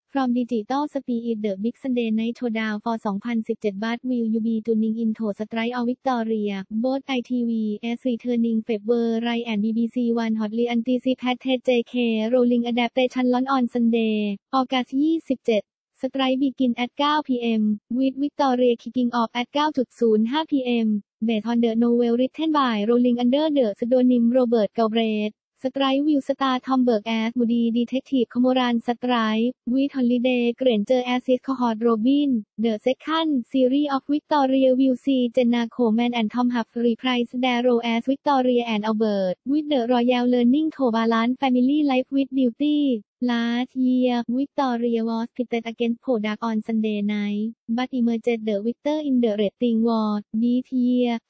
From Digital Speed The Big Sunday Night Showdown for 2017 But will you be tuning into Strike or Victoria? Both ITV as returning favor Rai and BBC One hotly anticipated JK Rowling adaptation launch on Sunday, August 27. Strike begin at 9 p.m. with Victoria kicking off at 9:05 p.m. based on the novel written by Rowling under the pseudonym Robert Galbraith. Strike will star Tom Burke as Moody Detective Cormoran Strike, with Holiday Granger as his cohort Robin. The second series of Victoria will see Jenna Coleman and Tom Huff reprise their role as Victoria and Albert, with the royal learning to balance family life with duty. Last year, Victoria was pitted against Podark on Sunday night, but emerged the victor in the rating war. This year,